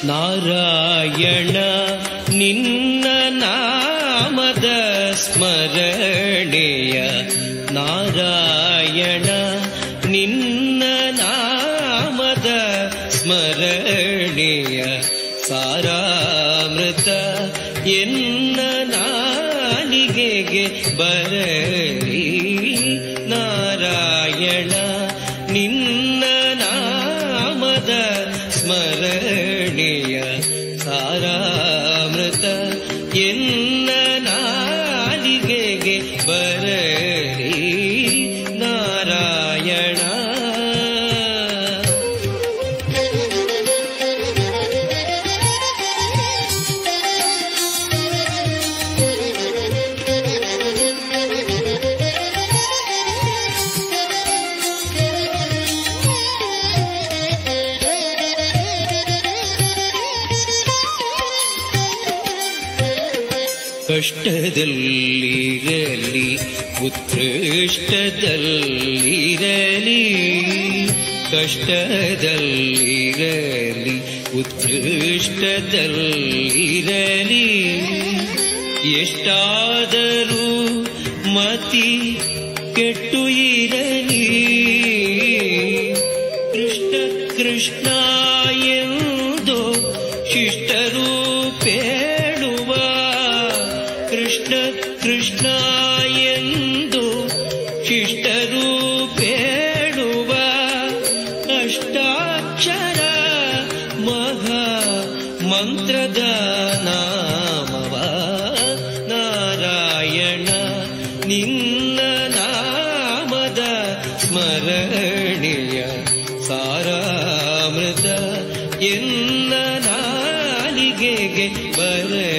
ನಾರಾಯಣ ನಿನ್ನ ನಾಮದ ಸ್ಮರಣೆಯ, ನಾರಾಯಣ ನಿನ್ನ ನಾಮದ ಸ್ಮರಣೆಯ ಸಾರಾಮೃತ ಎನ್ನ ನಾಲಿಗೆಗೆ ಬರಲಿ. ನಾರಾಯಣ ನಿನ್ನ ನಾಮದ ಸ್ಮರಣೆಯ ಸಾರಾಮೃತ ಎನ್ನ ನಾಲಿಗೆಗೆ ಬರಲಿ. ನಾರಾಯಣ ಕಷ್ಟದಲ್ಲಿರಲಿ ಉತ್ಕೃಷ್ಟದಲ್ಲಿರಲಿ, ಕಷ್ಟದಲ್ಲಿರಲಿ ಉತ್ಕೃಷ್ಟದಲ್ಲಿರಲಿ, ಎಷ್ಟಾದರೂ ಮತಿ ಕೆಟ್ಟು ಇರಲಿ. ಕೃಷ್ಣ ಕೃಷ್ಣ ಎಂದೋ ಶಿಷ್ಟರು ಬೇಡುವ, ಕೃಷ್ಣ ಕೃಷ್ಣ ಎಂದು ಶಿಷ್ಟರು ಬೇಡುವ ಅಷ್ಟಾಕ್ಷರ ಮಹಾ ಮಂತ್ರದ ನಾಮವ. ನಾರಾಯಣ ನಿನ್ನ ನಾಮದ ಸ್ಮರಣೆಯ ಸಾರಾಮೃತ ಎನ್ನ ನಾಲಿಗೆಗೆ ಬರ